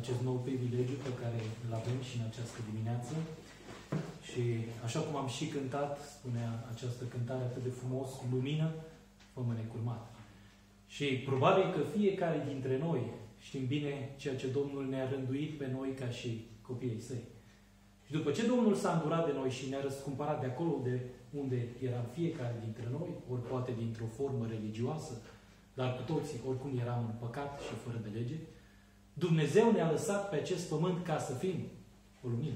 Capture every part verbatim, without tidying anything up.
acest nou privilegiu pe care îl avem și în această dimineață. Și așa cum am și cântat, spunea această cântare atât de frumos, lumină, fă-mă necurmat. Și probabil că fiecare dintre noi știm bine ceea ce Domnul ne-a rânduit pe noi ca și copiii săi. Și după ce Domnul s-a îndurat de noi și ne-a răscumpărat de acolo de unde eram fiecare dintre noi, ori poate dintr-o formă religioasă, dar cu toții oricum eram în păcat și fără de lege, Dumnezeu ne-a lăsat pe acest pământ ca să fim o lumină.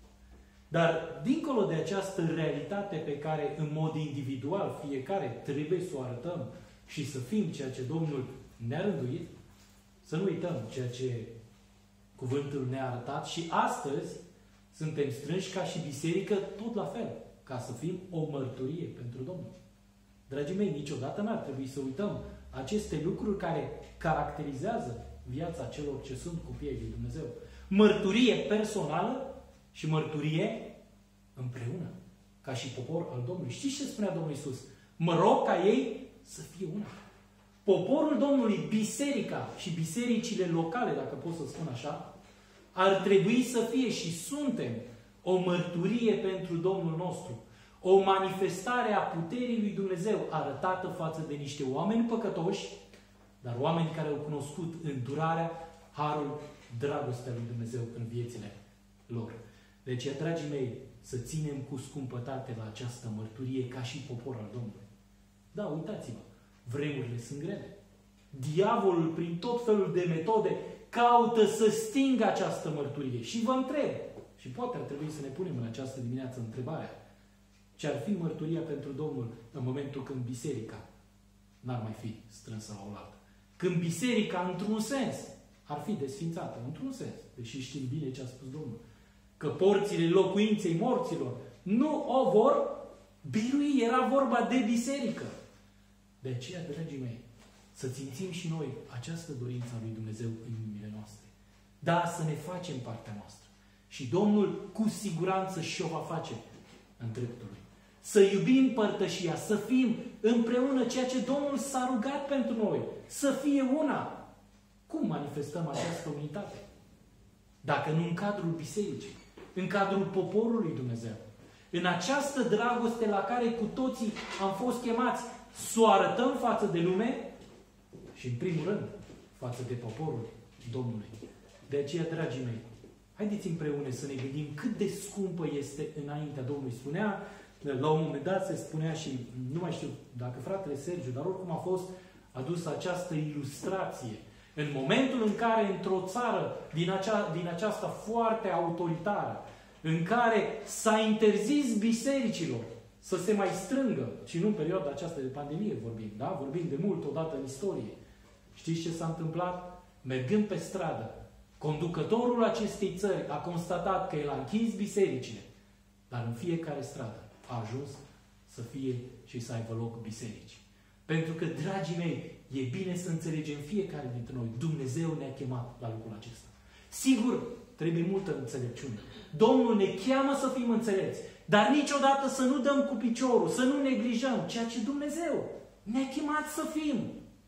Dar dincolo de această realitate pe care în mod individual fiecare trebuie să o arătăm și să fim ceea ce Domnul ne-a rânduit, să nu uităm ceea ce cuvântul ne-a arătat și astăzi suntem strânși ca și biserică tot la fel, ca să fim o mărturie pentru Domnul. Dragii mei, niciodată n-ar trebui să uităm aceste lucruri care caracterizează viața celor ce sunt copiii lui Dumnezeu. Mărturie personală și mărturie împreună, ca și popor al Domnului. Știți ce spunea Domnul Iisus? Mă rog ca ei să fie una. Poporul Domnului, biserica și bisericile locale, dacă pot să spun așa, ar trebui să fie și suntem o mărturie pentru Domnul nostru. O manifestare a puterii lui Dumnezeu arătată față de niște oameni păcătoși, dar oameni care au cunoscut îndurarea, harul, dragostea lui Dumnezeu în viețile lor. Deci, dragii mei, să ținem cu scumpătate la această mărturie ca și popor al Domnului. Da, uitați-vă, vremurile sunt grele. Diavolul, prin tot felul de metode, caută să stingă această mărturie. Și vă întreb, și poate ar trebui să ne punem în această dimineață întrebarea, ce ar fi mărturia pentru Domnul în momentul când biserica n-ar mai fi strânsă la oaltă? Când biserica, într-un sens, ar fi desfințată, într-un sens, deși știm bine ce a spus Domnul, că porțile locuinței morților nu o vor birui, era vorba de biserică. De aceea, dragii mei, să țințim și noi această dorință a lui Dumnezeu în inimile noastre. Da, să ne facem partea noastră. Și Domnul cu siguranță și o va face în dreptul lui. Să iubim părtășia, să fim împreună ceea ce Domnul s-a rugat pentru noi. Să fie una. Cum manifestăm această unitate? Dacă nu în cadrul bisericii, în cadrul poporului Dumnezeu. În această dragoste la care cu toții am fost chemați să o arătăm față de lume și, în primul rând, față de poporul Domnului. De aceea, dragii mei, haideți împreună să ne gândim cât de scumpă este înaintea Domnului. Spunea, la un moment dat se spunea și, nu mai știu dacă fratele Sergiu, dar oricum a fost adusă această ilustrație. În momentul în care, într-o țară din, acea, din aceasta foarte autoritară, în care s-a interzis bisericilor să se mai strângă, și nu în perioada aceasta de pandemie vorbim, da? Vorbim de mult odată în istorie. Știți ce s-a întâmplat? Mergând pe stradă, conducătorul acestei țări a constatat că el a închis bisericile, dar în fiecare stradă a ajuns să fie și să aibă loc biserici. Pentru că, dragii mei, e bine să înțelegem fiecare dintre noi. Dumnezeu ne-a chemat la lucrul acesta. Sigur, trebuie multă înțelepciune. Domnul ne cheamă să fim înțelepți, dar niciodată să nu dăm cu piciorul, să nu neglijăm ceea ce Dumnezeu ne-a chemat să fim.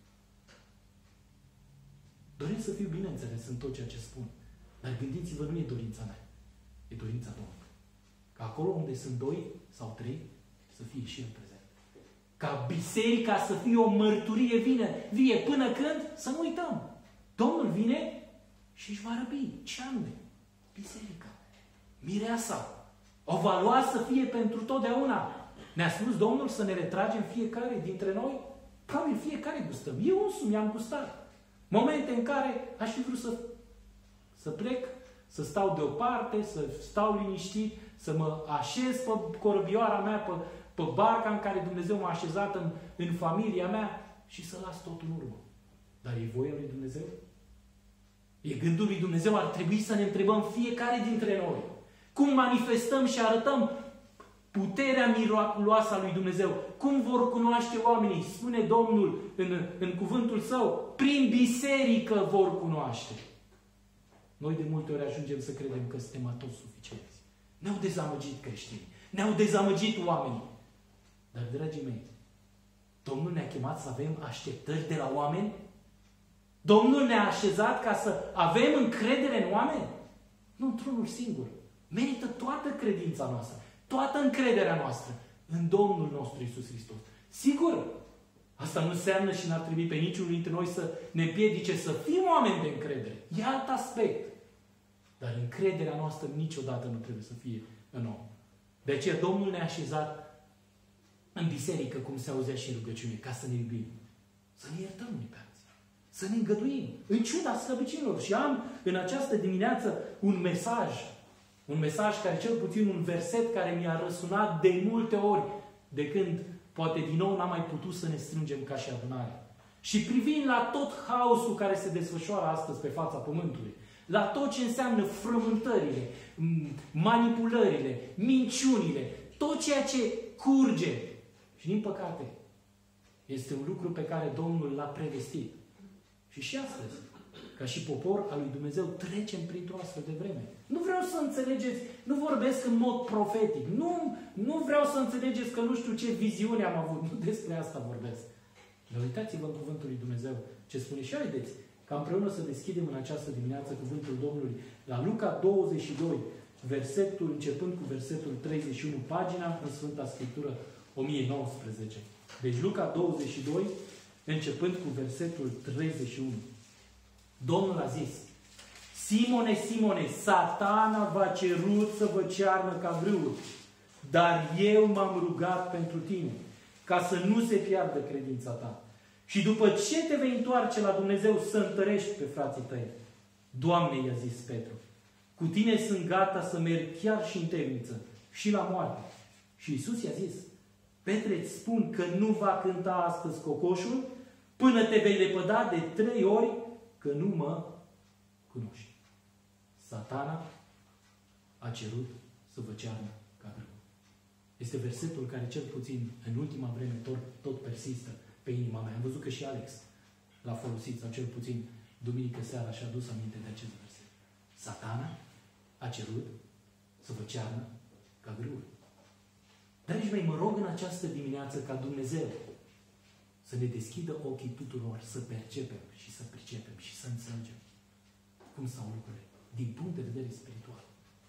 Doresc să fiu bineînțeles în tot ceea ce spun, dar gândiți-vă, nu e dorința mea, e dorința Domnului. Ca acolo unde sunt doi sau trei, să fie și El prezent. Ca biserica să fie o mărturie vie, vie până când, să nu uităm, Domnul vine și își va răpi. Ce anume? Biserica. Mireasa. O va lua să fie pentru totdeauna. Ne-a spus Domnul să ne retragem fiecare dintre noi? Probabil fiecare gustăm. Eu însumi am gustat. Momente în care aș fi vrut să, să plec, să stau deoparte, să stau liniștit, să mă așez pe corbioara mea, pe, pe barca în care Dumnezeu m-a așezat în, în familia mea și să las totul în urmă. Dar e voia lui Dumnezeu? E gândul lui Dumnezeu? Ar trebui să ne întrebăm fiecare dintre noi. Cum manifestăm și arătăm puterea miraculoasă a lui Dumnezeu? Cum vor cunoaște oamenii? Spune Domnul în, în cuvântul Său, prin biserică vor cunoaște. Noi de multe ori ajungem să credem că suntem atot suficienți. Ne-au dezamăgit creștinii. Ne-au dezamăgit oamenii. Dar, dragii mei, Domnul ne-a chemat să avem așteptări de la oameni? Domnul ne-a așezat ca să avem încredere în oameni? Nu într-unul singur. Merită toată credința noastră, toată încrederea noastră în Domnul nostru Iisus Hristos. Sigur, asta nu înseamnă și n-ar trebui pe niciunul dintre noi să ne împiedice să fim oameni de încredere. E alt aspect. Dar încrederea noastră niciodată nu trebuie să fie în om. De aceea Domnul ne-a așezat în biserică, cum se auzea și în rugăciune, ca să ne iubim. Să ne iertăm unii pe alții. Să ne îngăduim. În ciuda slăbiciunilor. Și am în această dimineață un mesaj. Un mesaj care, cel puțin un verset care mi-a răsunat de multe ori, de când poate din nou n-am mai putut să ne strângem ca și adunare. Și privind la tot haosul care se desfășoară astăzi pe fața pământului, la tot ce înseamnă frământările, manipulările, minciunile, tot ceea ce curge. Și din păcate, este un lucru pe care Domnul l-a prevestit. Și și astăzi, ca și popor al lui Dumnezeu, trecem printr-o astfel de vreme. Nu vreau să înțelegeți, nu vorbesc în mod profetic, nu, nu vreau să înțelegeți că nu știu ce viziune am avut, nu despre asta vorbesc. Dar uitați-vă în Cuvântul lui Dumnezeu ce spune și haideți ca împreună să deschidem în această dimineață Cuvântul Domnului la Luca douăzeci și doi, versetul, începând cu versetul treizeci și unu, pagina în Sfânta Scriptură o mie nouăsprezece. Deci Luca douăzeci și doi, începând cu versetul treizeci și unu. Domnul a zis: Simone, Simone, Satana v-a cerut să vă cearnă ca grâul, dar eu m-am rugat pentru tine, ca să nu se piardă credința ta. Și după ce te vei întoarce la Dumnezeu să întărești pe frații tăi. Doamne, i-a zis Petru, cu tine sunt gata să merg chiar și în temniță și la moarte. Și Iisus i-a zis: Petre, îți spun că nu va cânta astăzi cocoșul până te vei lepăda de trei ori că nu mă cunoști. Satana a cerut să vă cearnă ca grâu. Este versetul care cel puțin în ultima vreme tot, tot persistă pe inima mea. Am văzut că și Alex l-a folosit, sau cel puțin duminică seara și-a adus aminte de acest verset. Satana a cerut să vă cearnă ca grâul. Dragii mei, mă rog în această dimineață ca Dumnezeu să ne deschidă ochii tuturor, să percepem și să pricepem și să înțelegem cum stau lucrurile din punct de vedere spiritual.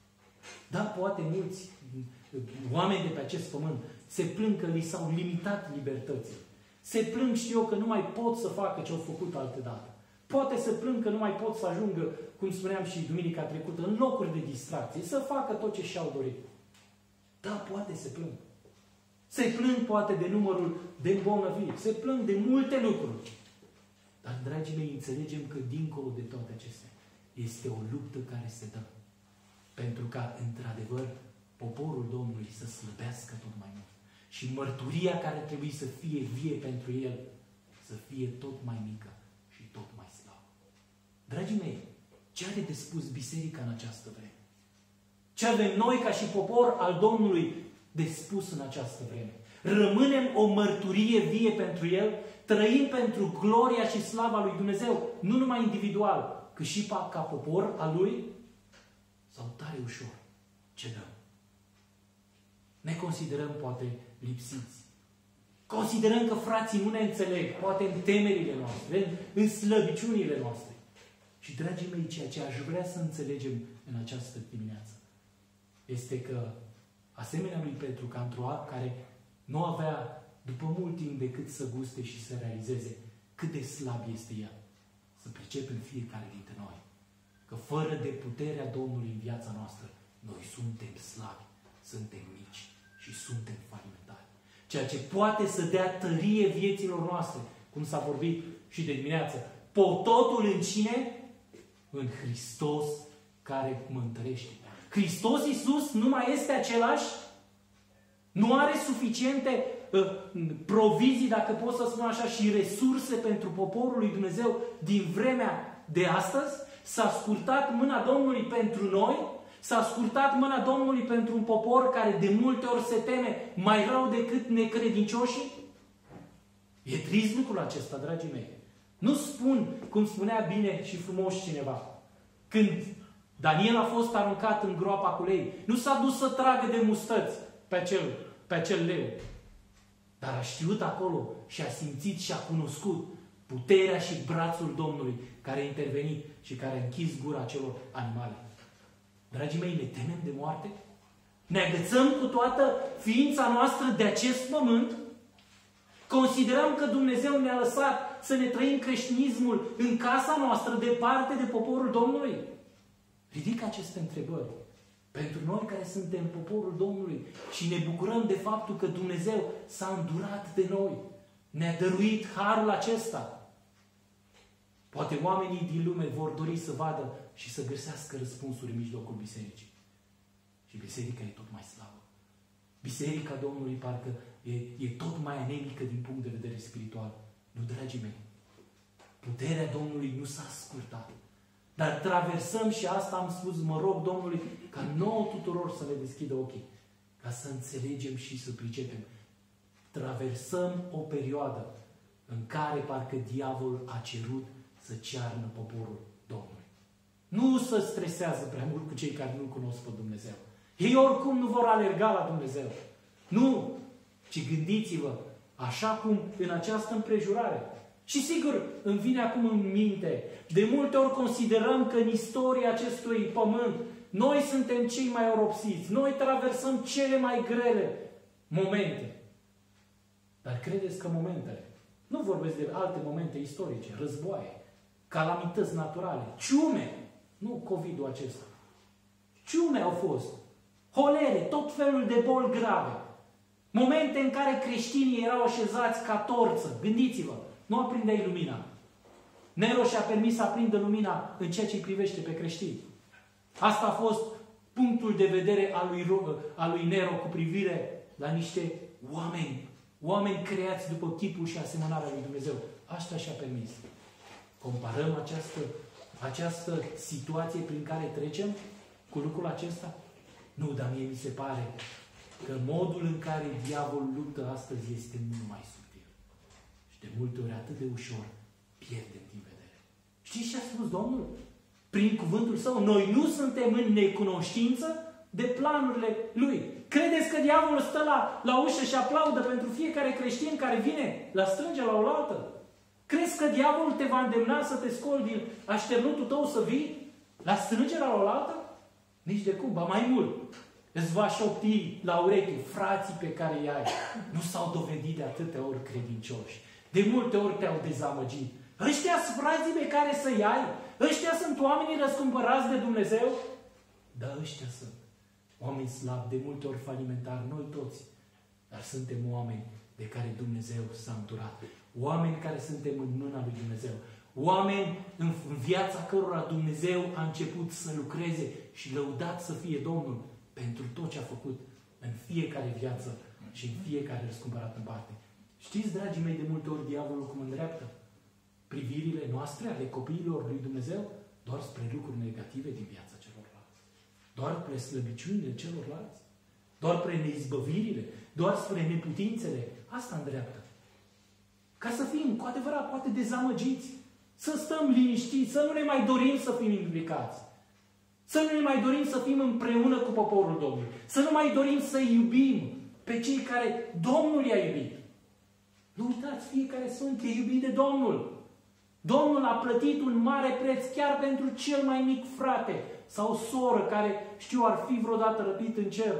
Da, poate mulți oameni de pe acest pământ se plâng că li s-au limitat libertății. Se plâng, știu eu, că nu mai pot să facă ce au făcut altădată. Poate se plâng că nu mai pot să ajungă, cum spuneam și duminica trecută, în locuri de distracție, să facă tot ce și-au dorit. Da, poate se plâng. Se plâng poate de numărul de îmbolnăviri. Se plâng de multe lucruri. Dar, dragii mei, înțelegem că dincolo de toate acestea este o luptă care se dă. Pentru ca, într-adevăr, poporul Domnului să slăbească tot mai mult. Și mărturia care trebuie să fie vie pentru el, să fie tot mai mică și tot mai slabă. Dragii mei, ce are de spus biserica în această vreme? Ce avem noi ca și popor al Domnului de spus în această vreme? Rămânem o mărturie vie pentru el, trăim pentru gloria și slava lui Dumnezeu, nu numai individual, cât și ca popor al lui? Sau tare ușor cedăm? Ne considerăm poate lipsiți. Considerăm că frații nu ne înțeleg, poate în temerile noastre, în, în slăbiciunile noastre. Și, dragii mei, ceea ce aș vrea să înțelegem în această dimineață este că, asemenea lui Petru, ca într-o act care nu avea după mult timp decât să guste și să realizeze cât de slab este el, să pricepem fiecare dintre noi că fără de puterea Domnului în viața noastră, noi suntem slabi, suntem mici și suntem falimentari. Ceea ce poate să dea tărie vieților noastre, cum s-a vorbit și de dimineață, pototul în cine? În Hristos care mă întărește. Hristos Iisus nu mai este același? Nu are suficiente uh, provizii, dacă pot să spun așa, și resurse pentru poporul lui Dumnezeu din vremea de astăzi? S-a scurtat mâna Domnului pentru noi? S-a scurtat mâna Domnului pentru un popor care de multe ori se teme mai rău decât necredincioșii? E trist lucrul acesta, dragii mei. Nu spun, cum spunea bine și frumos cineva, când Daniel a fost aruncat în groapa cu lei, nu s-a dus să tragă de mustăți pe acel, pe acel leu. Dar a știut acolo și a simțit și a cunoscut Puterea și brațul Domnului care a intervenit și care a închis gura celor animale. Dragii mei, ne temem de moarte? Ne agățăm cu toată ființa noastră de acest pământ? Considerăm că Dumnezeu ne-a lăsat să ne trăim creștinismul în casa noastră, departe de poporul Domnului? Ridic aceste întrebări pentru noi care suntem poporul Domnului și ne bucurăm de faptul că Dumnezeu s-a îndurat de noi. Ne-a dăruit harul acesta. Poate oamenii din lume vor dori să vadă și să găsească răspunsuri în mijlocul bisericii. Și biserica e tot mai slabă. Biserica Domnului parcă e, e tot mai anemică din punct de vedere spiritual. Nu, dragii mei, puterea Domnului nu s-a scurtat. Dar traversăm, și asta am spus, mă rog Domnului, ca nouă tuturor să ne deschidă ochii, ca să înțelegem și să pricepem. Traversăm o perioadă în care parcă diavolul a cerut să cearnă poporul Domnului. Nu se stresează prea mult cu cei care nu cunosc pe Dumnezeu. Ei oricum nu vor alerga la Dumnezeu. Nu! Ci gândiți-vă, așa cum în această împrejurare. Și sigur, îmi vine acum în minte, de multe ori considerăm că în istoria acestui pământ noi suntem cei mai oropsiți, noi traversăm cele mai grele momente. Dar credeți că momentele, nu vorbesc de alte momente istorice, războaie, calamități naturale, ciume, nu COVID-ul acesta, ciume au fost, holere, tot felul de boli grave, momente în care creștinii erau așezați ca torță, gândiți-vă, nu aprindeai lumina. Nero și-a permis să aprindă lumina în ceea ce îi privește pe creștini. Asta a fost punctul de vedere al lui, al lui Nero cu privire la niște oameni, oameni creați după chipul și asemănarea lui Dumnezeu. Asta și-a permis. Comparăm această, această situație prin care trecem cu lucrul acesta? Nu, dar mie mi se pare că modul în care diavolul luptă astăzi este mult mai subtil. Și de multe ori atât de ușor pierdem din vedere. Știți ce a spus Domnul? Prin cuvântul Său, noi nu suntem în necunoștință de planurile Lui. Credeți că diavolul stă la, la ușă și aplaudă pentru fiecare creștin care vine la strânge la oaltă? Crezi că diavolul te va îndemna să te scoli din așternutul tău să vii la strângere la oaltă? Nici de cum, ba mai mult. Îți va șopti la ureche, frații pe care i ai nu s-au dovedit de atâtea ori credincioși. De multe ori te-au dezamăgit. Ăștia sunt frații pe care să-i ai? Ăștia sunt oamenii răscumpărați de Dumnezeu? Da, ăștia sunt. Oameni slabi, de multe ori falimentari, noi toți. Dar suntem oameni de care Dumnezeu s-a înturat. Oameni care suntem în mâna lui Dumnezeu. Oameni în viața cărora Dumnezeu a început să lucreze și lăudat să fie Domnul pentru tot ce a făcut în fiecare viață și în fiecare răscumpărat în parte. Știți, dragii mei, de multe ori diavolul cum îndreaptă privirile noastre ale copiilor lui Dumnezeu doar spre lucruri negative din viața celorlalți. Doar spre slăbiciunile celorlalți. Doar spre neizbăvirile. Doar spre neputințele. Asta îndreaptă. Ca să fim cu adevărat poate dezamăgiți. Să stăm liniștiți. Să nu ne mai dorim să fim implicați. Să nu ne mai dorim să fim împreună cu poporul Domnului. Să nu mai dorim să iubim pe cei care Domnul i-a iubit. Nu uitați, fiecare sfânt e iubit de Domnul. Domnul a plătit un mare preț chiar pentru cel mai mic frate sau soră care, știu, ar fi vreodată răpit în cer,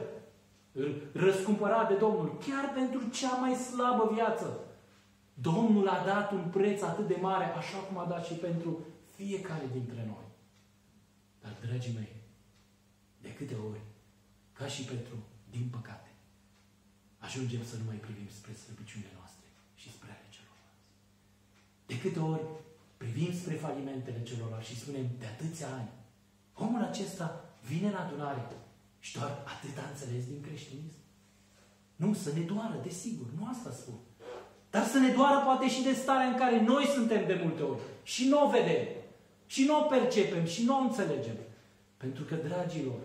răscumpărat de Domnul, chiar pentru cea mai slabă viață. Domnul a dat un preț atât de mare, așa cum a dat și pentru fiecare dintre noi. Dar, dragii mei, de câte ori, ca și Petru, din păcate, ajungem să nu mai privim spre slăbiciunile noastre și spre ale celorlalți. De câte ori privim spre falimentele celorlalți și spunem, de atâția ani, omul acesta vine în adunare și doar atât a înțeles din creștinism. Nu, să ne doară, desigur, nu asta spun. Dar să ne doară poate și de starea în care noi suntem de multe ori și nu o vedem, și nu o percepem, și nu o înțelegem. Pentru că, dragilor,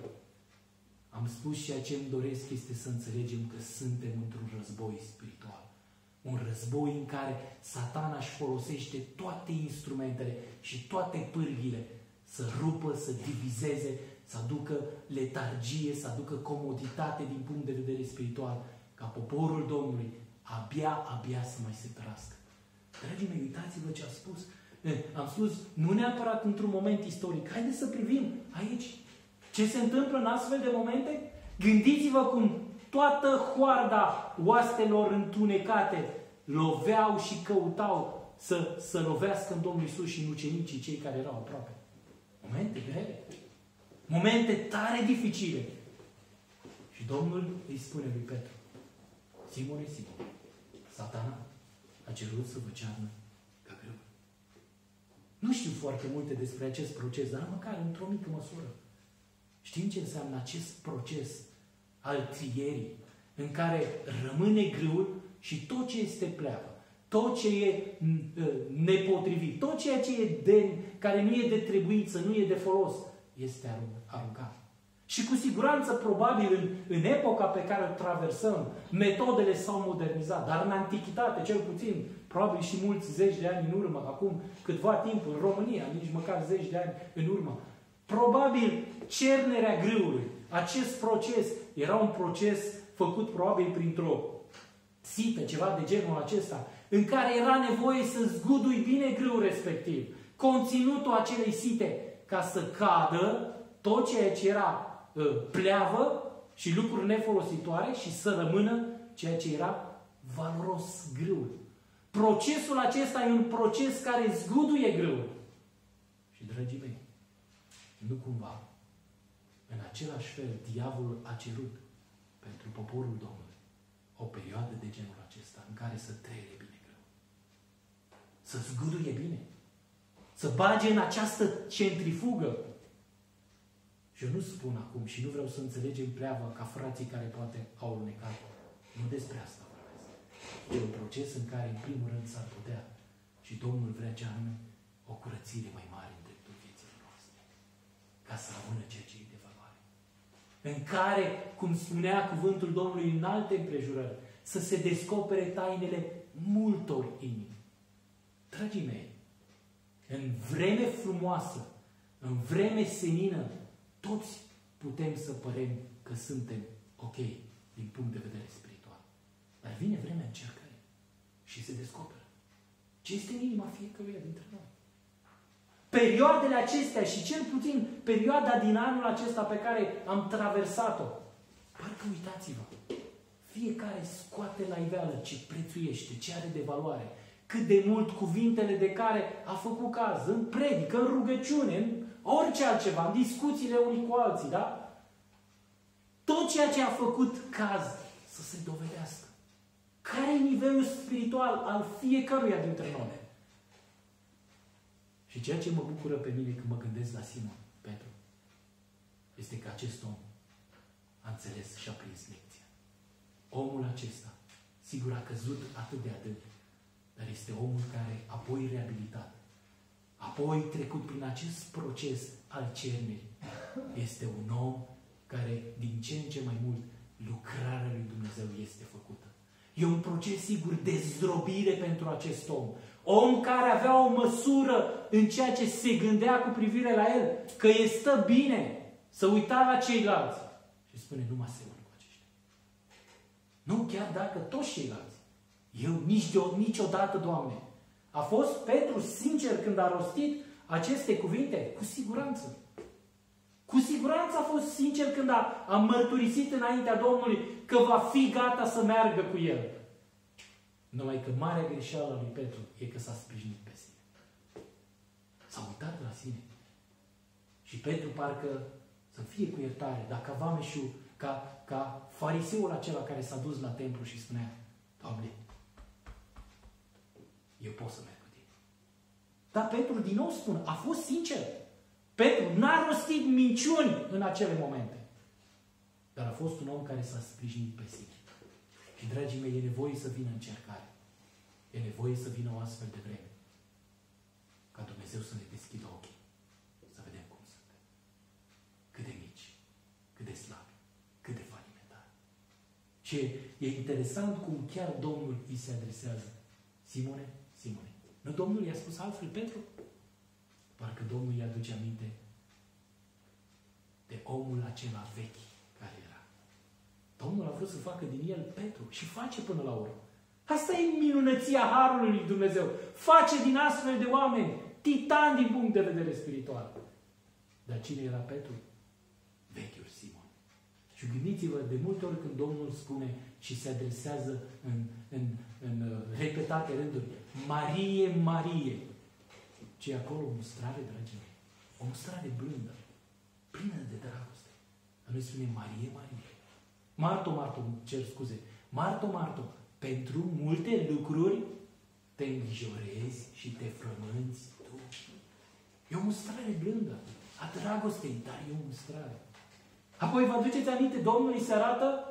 am spus ceea ce îmi doresc este să înțelegem că suntem într-un război spiritual. Un război în care Satana își folosește toate instrumentele și toate pârghile să rupă, să divizeze, să aducă letargie, să aducă comoditate din punct de vedere spiritual, ca poporul Domnului abia, abia să mai se trăscă. Dragii mei, uitați-vă ce a spus. Am spus, nu neapărat într-un moment istoric. Haideți să privim aici. Ce se întâmplă în astfel de momente? Gândiți-vă cum toată hoarda oastelor întunecate loveau și căutau să, să lovească în Domnul Iisus și în ucenicii, cei care erau aproape. Momente grele. Momente tare dificile. Și Domnul îi spune lui Petru, Simone, Simone, Satana a cerut să vă cearnă ca grâu. Nu știu foarte multe despre acest proces, dar măcar într-o mică măsură. Știm ce înseamnă acest proces al trierii, în care rămâne grâul și tot ce este pleavă, tot ce e nepotrivit, tot ceea ce e de, care nu e de trebuință, nu e de folos, este aruncat. Și cu siguranță, probabil, în, în epoca pe care o traversăm, metodele s-au modernizat, dar în antichitate, cel puțin, probabil și mulți zeci de ani în urmă, acum câtva timp în România, nici măcar zeci de ani în urmă, probabil cernerea grâului, acest proces, era un proces făcut probabil printr-o sită, ceva de genul acesta, în care era nevoie să zgudui bine grâul respectiv, conținutul acelei site, ca să cadă tot ceea ce era uh, pleavă și lucruri nefolositoare și să rămână ceea ce era valoros, grâul. Procesul acesta e un proces care zguduie grâul. Și, dragii mei, nu cumva, în același fel, diavolul a cerut pentru poporul Domnului o perioadă de genul acesta, în care să trăie bine greu. Să zguduie bine. Să bage în această centrifugă. Și eu nu spun acum și nu vreau să înțelegem pleavă ca frații care poate au lunecat. Nu despre asta vorbesc. E un proces în care, în primul rând, s-ar putea și Domnul vrea ce anume o curățire mai mare în dreptul vieții noastre. Ca să rămână ceea ce e de valoare. În care, cum spunea cuvântul Domnului în alte împrejurări, să se descopere tainele multor inimi. Dragii mei, în vreme frumoasă, în vreme senină, toți putem să părem că suntem ok din punct de vedere spiritual. Dar vine vremea încercării și se descoperă ce este în inima fiecăruia dintre noi. Perioadele acestea și cel puțin perioada din anul acesta pe care am traversat-o, parcă uitați-vă, fiecare scoate la iveală ce prețuiește, ce are de valoare, cât de mult cuvintele de care a făcut caz, în predică, în rugăciune, în orice altceva, în discuțiile unii cu alții, da? Tot ceea ce a făcut caz să se dovedească. Care e nivelul spiritual al fiecăruia dintre noi? Și ceea ce mă bucură pe mine când mă gândesc la Simon Petru, este că acest om a înțeles și a prins lecția. Omul acesta, sigur, a căzut atât de adânc, dar este omul care, apoi reabilitat, apoi trecut prin acest proces al cernerii, este un om care, din ce în ce mai mult, lucrarea lui Dumnezeu este făcută. E un proces, sigur, de zdrobire pentru acest om. Om care avea o măsură în ceea ce se gândea cu privire la el, că îi stă bine să uita la ceilalți. Și spune, nu mă asemăn cu aceștia. Nu, chiar dacă toți ceilalți. Eu nici de, niciodată, Doamne. A fost Petru sincer când a rostit aceste cuvinte? Cu siguranță. Cu siguranță a fost sincer când a, a mărturisit înaintea Domnului că va fi gata să meargă cu el. Numai că marea greșeală a lui Petru e că s-a sprijinit pe sine. S-a uitat la sine. Și Petru parcă, să fie cu iertare, dar ca vameșul, ca, ca fariseul acela care s-a dus la templu și spunea, Doamne, eu pot să merg cu tine. Dar Petru, din nou spun, a fost sincer. Petru n-a rostit minciuni în acele momente. Dar a fost un om care s-a sprijinit pe sine. Și, dragii mei, e nevoie să vină încercare. E nevoie să vină o astfel de vreme. Ca Dumnezeu să ne deschidă ochii. Să vedem cum suntem. Cât de mici, cât de slabi, cât de falimentari. Și e interesant cum chiar Domnul îi se adresează. Simone, Simone. Nu Domnul i-a spus altfel Petru? Parcă Domnul i-a aduce aminte de omul acela vechi care era. Domnul a vrut să facă din el Petru și face până la urmă. Asta e minunăția Harului lui Dumnezeu. Face din astfel de oameni titani din punct de vedere spiritual. Dar cine era Petru? Vechiul Simon. Și gândiți-vă, de multe ori când Domnul spune și se adresează în, în, în repetate rânduri, Marie, Marie, ce e acolo o mustrare, dragii mei, o mustrare blândă, plină de dragoste. Noi spune Marie, Marie. Marto, Marto, cer scuze, Marto, Marto, pentru multe lucruri te îngrijorezi și te frămânți tu. E o mustrare blândă a dragostei, dar e o mustrare. Apoi vă aduceți aminte, Domnul îi se arată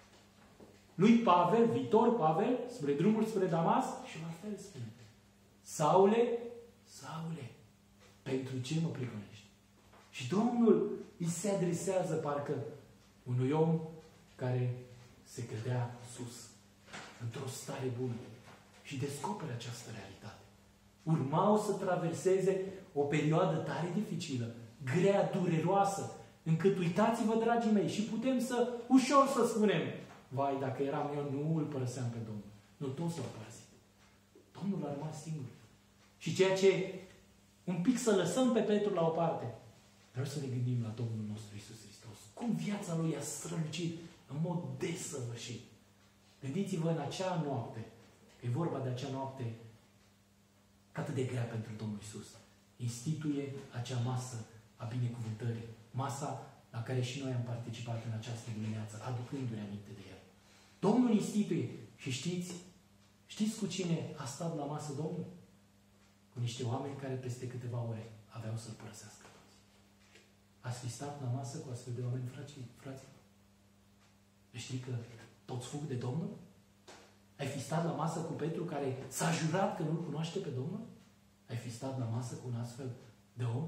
lui Pavel, viitor Pavel, spre drumul spre Damas și la fel spune: Saule, Saule, pentru ce mă prigonești? Și Domnul îi se adresează parcă unui om care se credea sus, într-o stare bună, și descoperă această realitate. Urmau să traverseze o perioadă tare dificilă, grea, dureroasă, încât uitați-vă, dragii mei, și putem să, ușor să spunem, vai, dacă eram eu, nu îl părăseam pe Domnul. Nu, toți l-au părăsit. Domnul a rămas singur. Și ceea ce, un pic să lăsăm pe Petru la o parte, vreau să ne gândim la Domnul nostru Iisus Hristos. Cum viața Lui a strălucit în mod desăvârșit. Gândiți-vă în acea noapte, că e vorba de acea noapte atât de grea pentru Domnul Iisus. Instituie acea masă a binecuvântării. Masa la care și noi am participat în această dimineață, aducându-ne aminte de El. Domnul instituie. Și știți, știți cu cine a stat la masă Domnul? Cu niște oameni care peste câteva ore aveau să-L părăsească toți. Ați fi stat la masă cu astfel de oameni, frații? frații? Știi că toți fug de Domnul? Ai fi stat la masă cu Petru care s-a jurat că nu-L cunoaște pe Domnul? Ai fi stat la masă cu un astfel de om?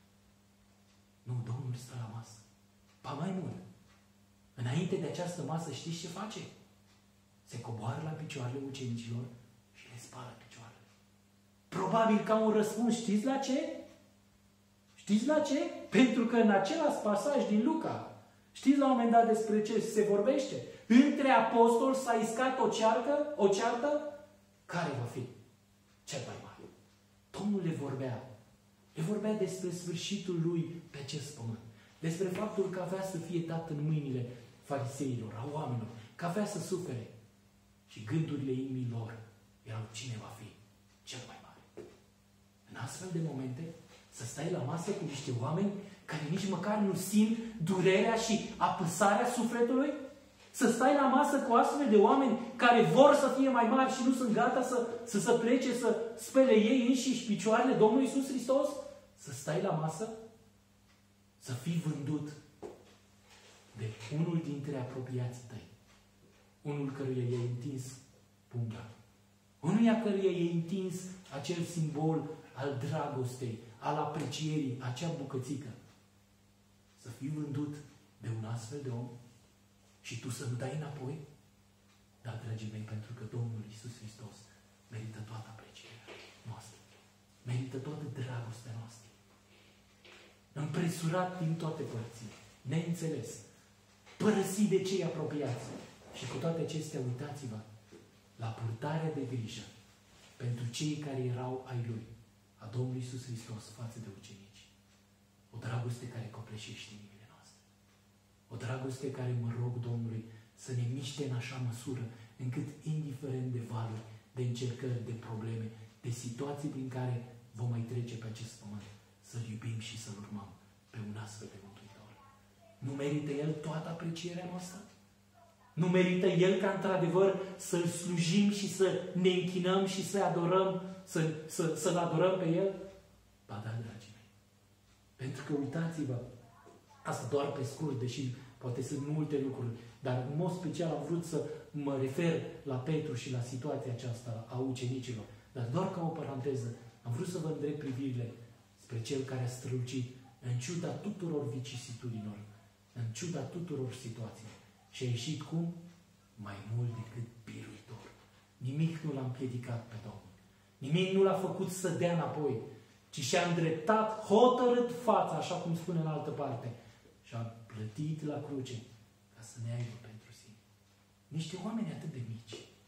Nu, Domnul stă la masă. Pa mai mult. Înainte de această masă, știți ce face? Se coboară la picioarele ucenicilor și le spală picioarele. Probabil ca un răspuns, știți la ce? Știți la ce? Pentru că în același pasaj din Luca, știți la un moment dat despre ce se vorbește? Între apostoli s-a iscat o ceartă, o ceartă, care va fi cel mai mare? Domnul le vorbea. Le vorbea despre sfârșitul Lui pe acest pământ. Despre faptul că avea să fie dat în mâinile fariseilor, a oamenilor, că avea să sufere. Și gândurile inimii lor erau cine va fi cel mai mare. În astfel de momente, să stai la masă cu niște oameni care nici măcar nu simt durerea și apăsarea sufletului? Să stai la masă cu astfel de oameni care vor să fie mai mari și nu sunt gata să, să se plece, să spele ei înșiși picioarele Domnului Iisus Hristos? Să stai la masă? Să fii vândut de unul dintre apropiații tăi. Unul căruia i-ai întins punga. Unuia căruia i-ai întins acel simbol al dragostei, al aprecierii, acea bucățică. Să fii vândut de un astfel de om și tu să nu dai înapoi? Da, dragii mei, pentru că Domnul Iisus Hristos merită toată aprecierea noastră. Merită toată dragostea noastră. Împresurat din toate părțile, neînțeles, părăsit de cei apropiați. Și cu toate acestea, uitați-vă la purtarea de grijă pentru cei care erau ai Lui, a Domnului Iisus Hristos față de ucenici. O dragoste care copleșește inimile noastre. O dragoste care mă rog Domnului să ne miște în așa măsură încât, indiferent de valuri, de încercări, de probleme, de situații prin care vom mai trece pe acest pământ, să-L iubim și să-L urmăm pe un astfel de Mântuitor. Nu merită El toată aprecierea noastră? Nu merită El ca într-adevăr să-L slujim și să ne închinăm și să adorăm, să, să, să-L adorăm pe El? Ba da, dragii mei. Pentru că uitați-vă, asta doar pe scurt, deși poate sunt multe lucruri, dar în mod special am vrut să mă refer la Petru și la situația aceasta a ucenicilor. Dar doar ca o paranteză, am vrut să vă îndrept privirile spre Cel care a strălucit în ciuda tuturor vicisitudinilor, în ciuda tuturor situațiilor. Și a ieșit cum? Mai mult decât biruitor. Nimic nu l-a împiedicat pe Domnul. Nimic nu l-a făcut să dea înapoi, ci și-a îndreptat hotărât fața, așa cum spune în altă parte, și a plătit la cruce ca să ne aibă pentru sine. Niște oameni atât de mici,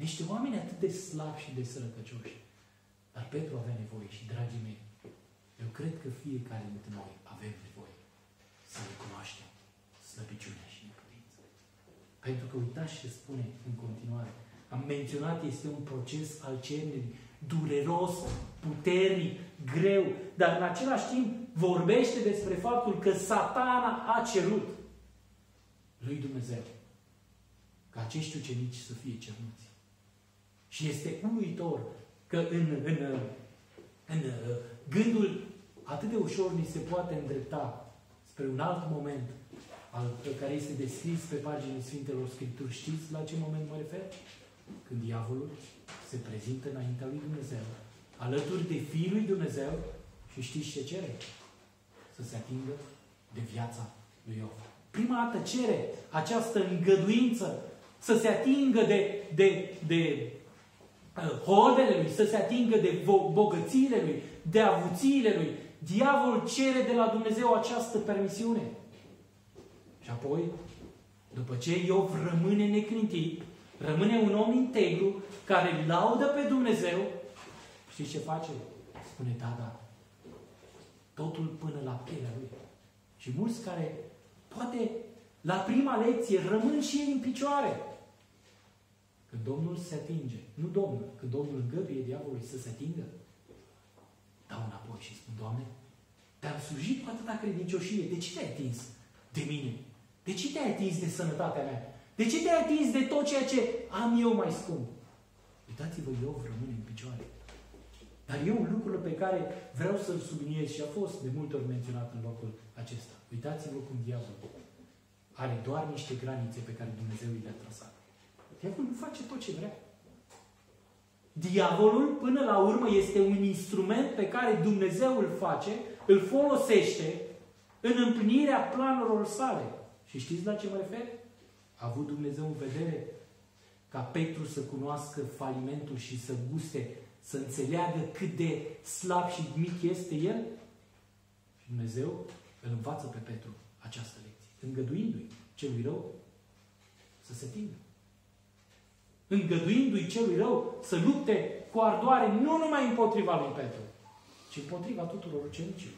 Niște oameni atât de slabi și de sărăcăcioși. Dar Petru avea nevoie și, dragii mei, eu cred că fiecare dintre noi avem nevoie să recunoaștem slăbiciunea și neputința. Pentru că uitați ce spune în continuare. Am menționat, este un proces al cernerii, dureros, puternic, greu, dar în același timp vorbește despre faptul că Satana a cerut lui Dumnezeu ca acești ucenici să fie cernuți. Și este uluitor că în, în, în gândul atât de ușor ni se poate îndrepta spre un alt moment al, care este descris pe paginile Sfintelor Scripturi. Știți la ce moment mă refer? Când diavolul se prezintă înaintea lui Dumnezeu, alături de Fiul lui Dumnezeu și știți ce cere? Să se atingă de viața lui Iov. Prima dată cere această îngăduință să se atingă de, de, de uh, hodele lui, să se atingă de bogățiile lui, de avuțiile lui. Diavolul cere de la Dumnezeu această permisiune. Și apoi, după ce Iov rămâne neclintit, rămâne un om integru, care laudă pe Dumnezeu, știți ce face? Spune, da, da, totul până la pielea lui. Și mulți care, poate, la prima lecție, rămân și ei în picioare. Când Domnul se atinge, nu Domnul, când Domnul îngăduie diavolului să se atingă, dau înapoi și spun, Doamne, te-am slujit cu atâta credincioșie, de ce te-ai atins de mine? De ce te-ai atins de sănătatea mea? De ce te-ai atins de tot ceea ce am eu mai scump? Uitați-vă, Iov rămâne în picioare. Dar eu lucrurile pe care vreau să-l subliniez și a fost de multe ori menționat în locul acesta. Uitați-vă cum diavolul are doar niște granițe pe care Dumnezeu le-a trasat. Diavolul face tot ce vrea. Diavolul, până la urmă, este un instrument pe care Dumnezeu îl face, îl folosește în împlinirea planurilor sale. Și știți la ce mă refer? A avut Dumnezeu în vedere ca Petru să cunoască falimentul și să guste, să înțeleagă cât de slab și mic este el? Și Dumnezeu îl învață pe Petru această lecție, îngăduindu-i celui rău să se atingă. Îngăduindu-i celui rău să lupte cu ardoare nu numai împotriva lui Petru, ci împotriva tuturor ucenicilor.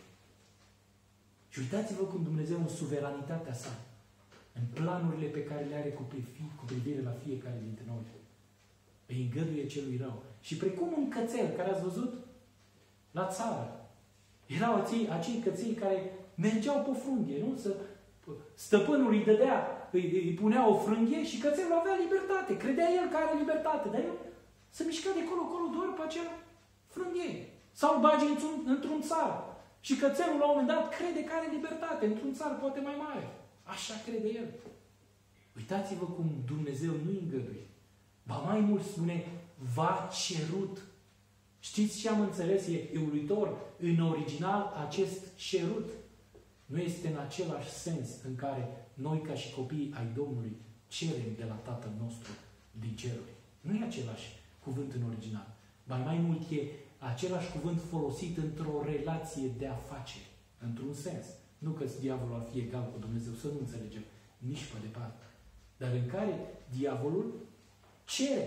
Și uitați-vă cum Dumnezeu în suveranitatea sa, în planurile pe care le are cu, cu privire la fiecare dintre noi, îi îngăduie celui rău. Și precum un cățel care ați văzut la țară, erau acei, acei căței care mergeau pe frunghie, nu? Să, stăpânul îi dădea, îi, îi punea o frânghie și cățelul avea libertate. Credea el că are libertate, dar el se mișca de colo-colo doar pe acea frânghie. Sau îl bage într-un, într-un țar. Și cățelul la un moment dat crede că are libertate într-un țar poate mai mare. Așa crede el. Uitați-vă cum Dumnezeu nu-i îngăduie. Ba mai mult spune, v-a cerut. Știți ce am înțeles? E, e uluitor. În original, acest cerut nu este în același sens în care noi, ca și copiii ai Domnului, cerem de la Tatăl nostru din ceruri. Nu e același cuvânt în original. Ba mai mult e același cuvânt folosit într-o relație de afaceri. Într-un sens. Nu că diavolul ar fi egal cu Dumnezeu, să nu înțelegem nici pe departe. Dar în care diavolul cere.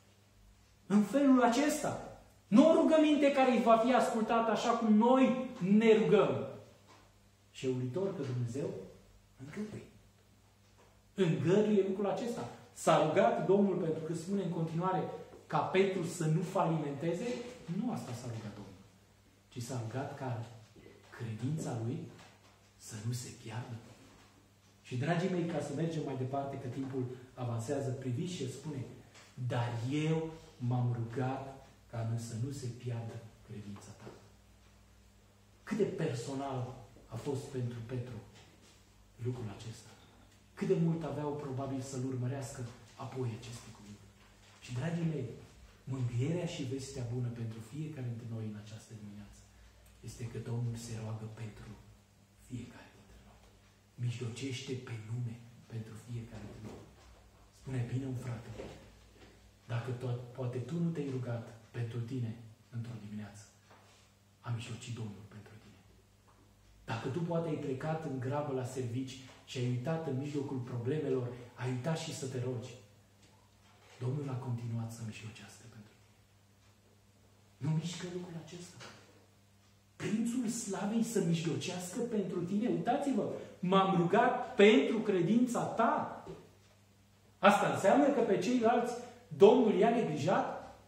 În felul acesta. Nu o rugăminte care îi va fi ascultată așa cum noi ne rugăm. Și e uluitor că Dumnezeu îngăduie. Îngăduie lucrul acesta. S-a rugat Domnul pentru că spune în continuare ca Petru să nu falimenteze. Nu asta s-a rugat Domnul. Ci s-a rugat ca credința lui să nu se piardă. Și, dragii mei, ca să mergem mai departe, că timpul avansează, priviți și spune, dar eu m-am rugat ca să nu se piardă credința ta. Cât de personal a fost pentru Petru lucrul acesta. Cât de mult aveau probabil să-l urmărească apoi aceste cuvinte. Și, dragii mei, mângâierea și vestea bună pentru fiecare dintre noi în această dimineață este că Domnul se roagă pentru fiecare dintre noi. Mijlocește pe nume pentru fiecare dintre noi. Spune, bine, un frate, dacă tot, poate tu nu te-ai rugat pentru tine într-o dimineață, a mijlocit Domnul pentru tine. Dacă tu poate ai plecat în grabă la servici și ai uitat în mijlocul problemelor, ai uitat și să te rogi. Domnul a continuat să mijlocească pentru tine. Nu mișcă lucrul acesta. Prințul Slavei să mijlocească pentru tine. Uitați-vă, m-am rugat pentru credința ta. Asta înseamnă că pe ceilalți Domnul i-a neglijat?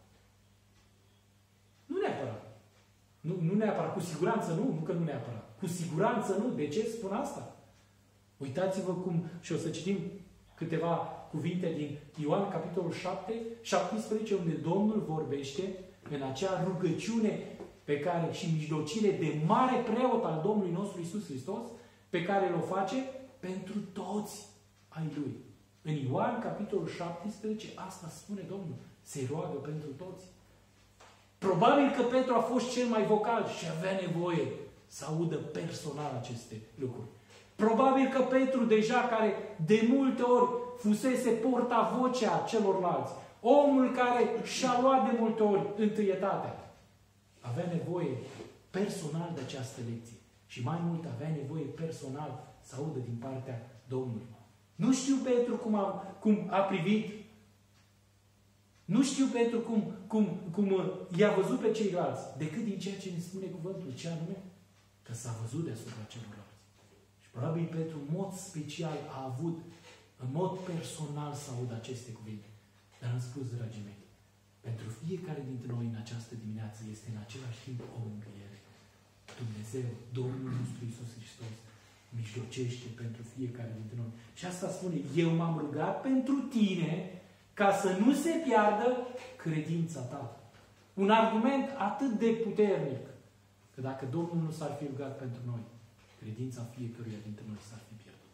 Nu neapărat. Nu, nu neapărat. Cu siguranță nu. Nu că nu neapărat. Cu siguranță nu. De ce spun asta? Uitați-vă cum, și o să citim câteva cuvinte din Ioan, capitolul șapte, șaptesprezece, unde Domnul vorbește în acea rugăciune pe care și mijlocire de mare preot al Domnului nostru Iisus Hristos, pe care îl face pentru toți ai Lui. În Ioan, capitolul șaptesprezece, asta spune Domnul. Se roagă pentru toți. Probabil că Petru a fost cel mai vocal și avea nevoie să audă personal aceste lucruri. Probabil că Petru deja, care de multe ori fusese portavocea celorlalți, omul care și-a luat de multe ori întâietatea, avea nevoie personal de această lecție. Și mai mult avea nevoie personal să audă din partea Domnului. Nu știu Petru cum a, cum a privit. Nu știu Petru cum, cum, cum i-a văzut pe ceilalți, decât din ceea ce ne spune cuvântul. Ce anume? Că s-a văzut deasupra celorlalți. Și probabil Petru, în mod special, a avut, în mod personal, să audă aceste cuvinte. Dar am spus, dragii mei, pentru fiecare dintre noi în această dimineață este în același timp o mângâiere. Dumnezeu, Domnul nostru Iisus Hristos, mijlocește pentru fiecare dintre noi. Și asta spune, eu m-am rugat pentru tine ca să nu se piardă credința ta. Un argument atât de puternic, că dacă Domnul nu s-ar fi rugat pentru noi, credința fiecăruia dintre noi s-ar fi pierdut.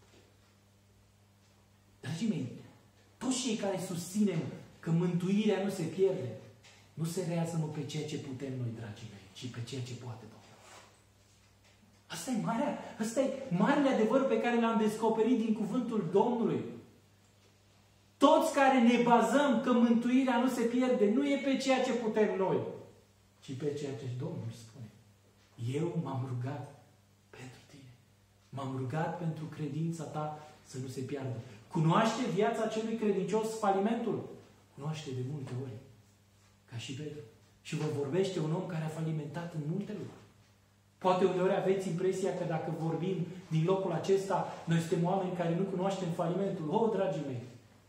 Dragii mei, toți cei care susținem că mântuirea nu se pierde, nu se rează pe ceea ce putem noi, dragii mei, ci pe ceea ce poate Domnul. Asta e marea, asta e marele adevăr pe care l-am descoperit din cuvântul Domnului. Toți care ne bazăm că mântuirea nu se pierde, nu e pe ceea ce putem noi, ci pe ceea ce Domnul spune. Eu m-am rugat pentru tine. M-am rugat pentru credința ta să nu se piardă. Cunoaște viața celui credincios falimentul? Cunoaște de multe ori. Ca și Petru. Și vă vorbește un om care a falimentat în multe lucruri. Poate uneori aveți impresia că dacă vorbim din locul acesta, noi suntem oameni care nu cunoaștem falimentul. Oh, dragii mei!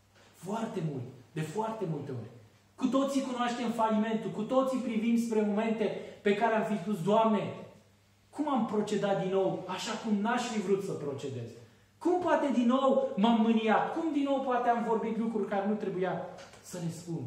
Foarte mult. De foarte multe ori. Cu toții cunoaștem falimentul. Cu toții privim spre momente pe care am fi spus, Doamne, cum am procedat din nou așa cum n-aș fi vrut să procedez? Cum poate din nou m-am mâniat? Cum din nou poate am vorbit lucruri care nu trebuia să le spun?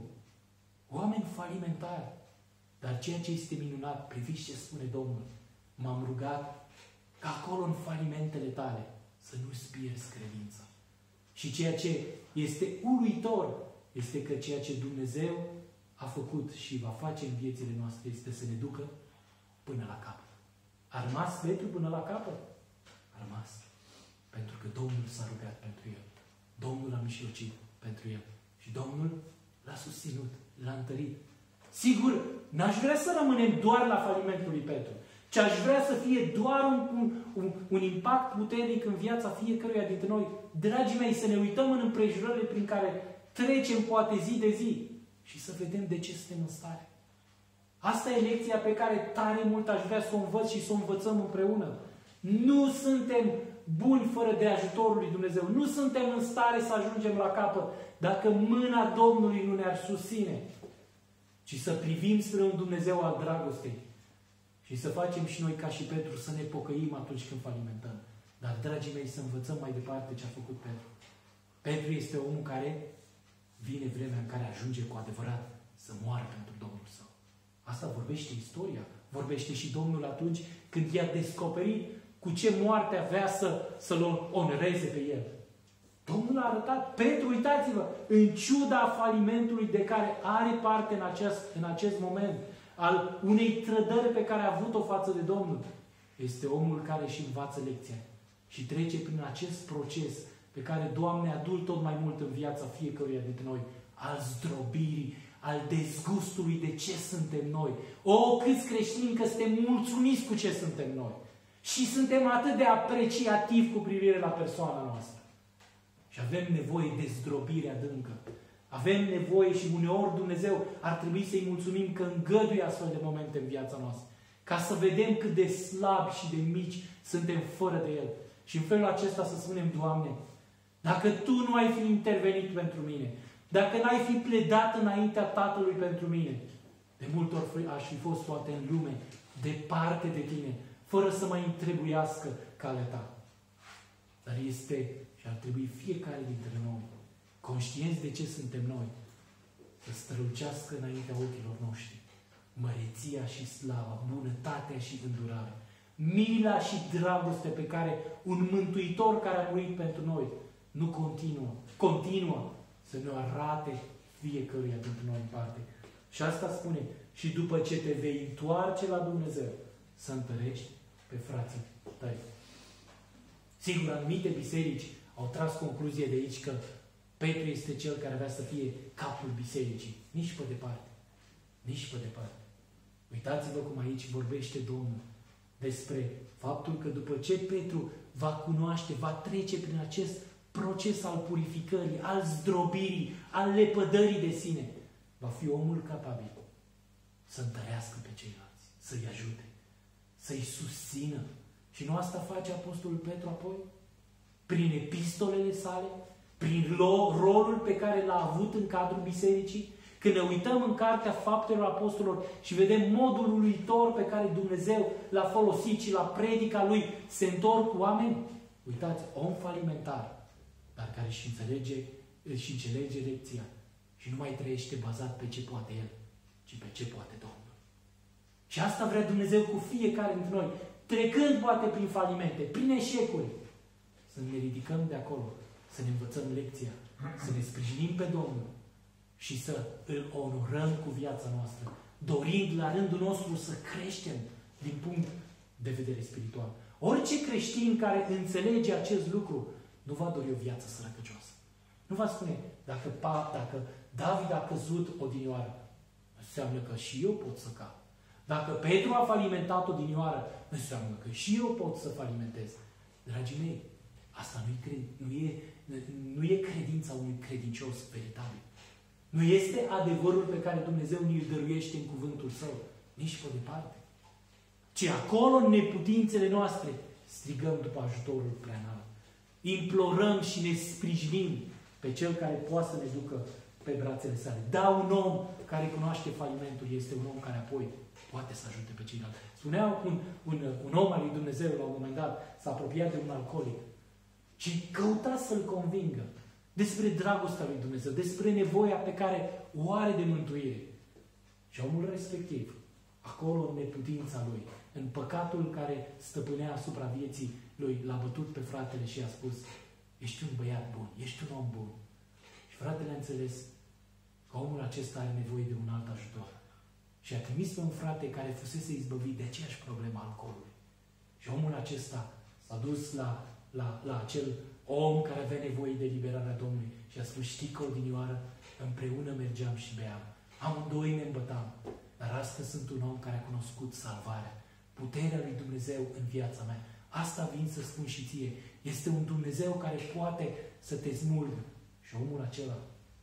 Oameni falimentari. Dar ceea ce este minunat, priviți ce spune Domnul. M-am rugat ca acolo în falimentele tale să nu-ți pierzi credința. Și ceea ce este uluitor este că ceea ce Dumnezeu a făcut și va face în viețile noastre este să ne ducă până la capăt. A rămas Petru până la capăt? A rămas. Pentru că Domnul s-a rugat pentru el. Domnul a mijlocit pentru el. Și Domnul l-a susținut, l-a întărit. Sigur, n-aș vrea să rămânem doar la falimentul lui Petru, ci aș vrea să fie doar un, un, un, un impact puternic în viața fiecăruia dintre noi. Dragii mei, să ne uităm în împrejurările prin care trecem poate zi de zi și să vedem de ce suntem în stare. Asta e lecția pe care tare mult aș vrea să o învăț și să o învățăm împreună. Nu suntem buni fără de ajutorul lui Dumnezeu. Nu suntem în stare să ajungem la capăt dacă mâna Domnului nu ne-ar susține, ci să privim spre un Dumnezeu al dragostei și să facem și noi ca și Petru să ne pocăim atunci când falimentăm. Dar, dragii mei, să învățăm mai departe ce a făcut Petru. Petru este omul care vine vremea în care ajunge cu adevărat să moară pentru Domnul său. Asta vorbește istoria. Vorbește și Domnul atunci când i-a descoperit cu ce moarte avea să, să-l onoreze pe el. Domnul a arătat, Petru, uitați-vă, în ciuda falimentului de care are parte în acest, în acest moment, al unei trădări pe care a avut-o față de Domnul, este omul care își învață lecția și trece prin acest proces pe care, Doamne, adu-l tot mai mult în viața fiecăruia dintre noi, al zdrobirii, al dezgustului de ce suntem noi. O, câți creștini că suntem mulțumiți cu ce suntem noi. Și suntem atât de apreciativi cu privire la persoana noastră. Și avem nevoie de zdrobire adâncă. Avem nevoie și uneori Dumnezeu ar trebui să-i mulțumim că îngăduie astfel de momente în viața noastră. Ca să vedem cât de slabi și de mici suntem fără de El. Și în felul acesta să spunem, Doamne, dacă Tu nu ai fi intervenit pentru mine, dacă n-ai fi pledat înaintea Tatălui pentru mine, de multe ori aș fi fost poate în lume, departe de Tine, fără să mai întrebuiască calea Ta. Dar este și ar trebui fiecare dintre noi, conștienți de ce suntem noi, să strălucească înaintea ochilor noștri măreția și slava, bunătatea și îndurarea, mila și dragoste pe care un Mântuitor care a murit pentru noi nu continuă, continuă să ne arate fiecăruia dintre noi în parte. Și asta spune, și după ce te vei întoarce la Dumnezeu, să întărești pe frații tăi. Sigur, anumite biserici au tras concluzie de aici că Petru este cel care vrea să fie capul bisericii. Nici pe departe. Nici pe departe. Uitați-vă cum aici vorbește Domnul despre faptul că după ce Petru va cunoaște, va trece prin acest proces al purificării, al zdrobirii, al lepădării de sine, va fi omul capabil să întărească pe ceilalți, să-i ajute, să-i susțină. Și nu asta face Apostolul Petru apoi? Prin epistolele sale, prin rolul pe care l-a avut în cadrul bisericii. Când ne uităm în Cartea Faptelor Apostolilor și vedem modul uluitor pe care Dumnezeu l-a folosit și la predica Lui se întorc oameni, uitați, om falimentar, dar care și înțelege, și înțelege lecția și nu mai trăiește bazat pe ce poate El, ci pe ce poate Domnul. Și asta vrea Dumnezeu cu fiecare dintre noi, trecând poate prin falimente, prin eșecuri, să ne ridicăm de acolo, să ne învățăm lecția, să ne sprijinim pe Domnul și să îl onorăm cu viața noastră, dorind la rândul nostru să creștem din punct de vedere spiritual. Orice creștin care înțelege acest lucru nu va dori o viață sărăcăcioasă. Nu va spune, dacă, dacă David a căzut odinioară, înseamnă că și eu pot să cad. Dacă Petru a falimentat odinioară, înseamnă că și eu pot să falimentez. Dragii mei, asta nu e, nu e, nu e credința unui credincios veritabil. Nu este adevărul pe care Dumnezeu ne-l dăruiește în cuvântul Său. Nici pe departe. Ci acolo, în neputințele noastre, strigăm după ajutorul preanalt. Implorăm și ne sprijinim pe Cel care poate să ne ducă pe brațele sale. Da, un om care cunoaște falimentul este un om care apoi poate să ajute pe ceilalți. Spunea un, un, un om al lui Dumnezeu, la un moment dat, s-a apropiat de un alcoolic și căuta să-l convingă despre dragostea lui Dumnezeu, despre nevoia pe care o are de mântuire. Și omul respectiv, acolo în neputința lui, în păcatul care stăpânea asupra vieții lui, l-a bătut pe fratele și i-a spus, ești un băiat bun, ești un om bun. Și fratele a înțeles că omul acesta are nevoie de un alt ajutor. Și a trimis pe un frate care fusese izbăvit de aceeași problemă a alcoolului. Și omul acesta s-a dus la, la, la acel om care avea nevoie de liberarea Domnului și a spus, știi că odinioară împreună mergeam și beam. Amândoi ne îmbătam. Dar astăzi sunt un om care a cunoscut salvarea, puterea lui Dumnezeu în viața mea. Asta vin să spun și ție. Este un Dumnezeu care poate să te smulgă. Și omul acela